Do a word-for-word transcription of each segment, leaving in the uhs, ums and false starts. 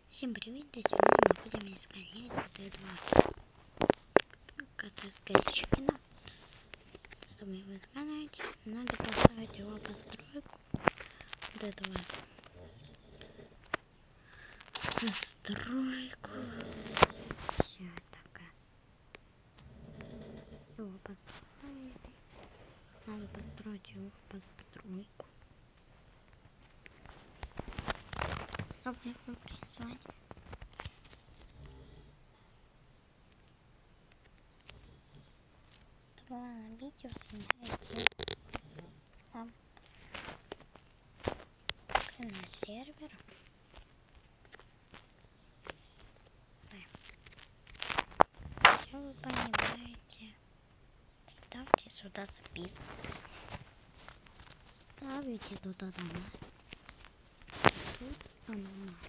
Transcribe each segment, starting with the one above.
Всем привет, и сегодня мы будем изгонять вот этого кота-скричкина. Чтобы его изгонять, надо поставить его постройку. Вот эту вот постройку. Все такая. Его построили. Надо построить его постройку. Чтобы его призвать. Была на видео, снимаете вам на сервер. Все вы понимаете. Ставьте сюда записку. Ставите туда ананас. Тут ананас.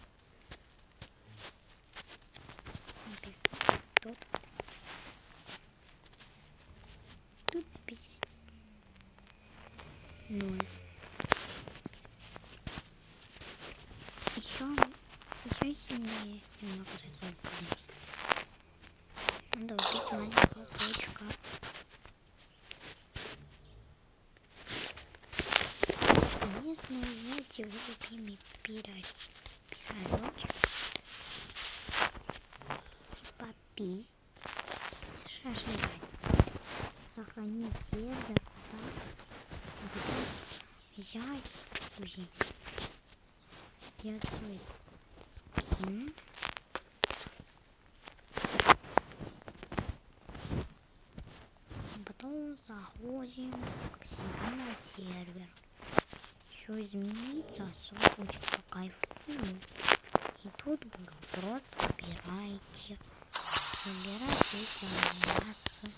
Написано тут. Тут написано ноль. Еще, еще сильнее немного разозлился. Надо убить маленького паучка. Конечно, взять его любимый пирожок. Пирожочек. Попить. Шашевать. Сохранить сервер. Взять. Взять. Взять свой скин. Потом заходим к себе на сервер. Еще изменится, все будет по кайфу. И тут буду просто выбирайте. Выбирайте эти ананасы.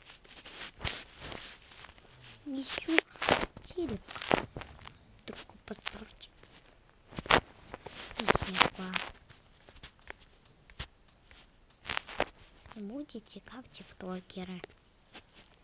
Еще телек. Только посторчик. И зеркало. Будете как тиктокеры.